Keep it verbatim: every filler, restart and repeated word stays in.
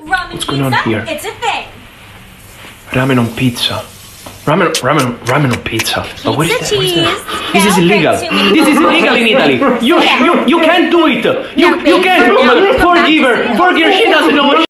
Ramen What's pizza? going on here? It's a thing. Ramen on pizza. Ramen, ramen, ramen on pizza. But what is Pizza that? What is cheese. that? This is Now illegal. get to me. This is illegal in Italy. You, you, you can't do it. You, Now, you babe, can't. now come back Forgive to her. say Forgive her. She doesn't know what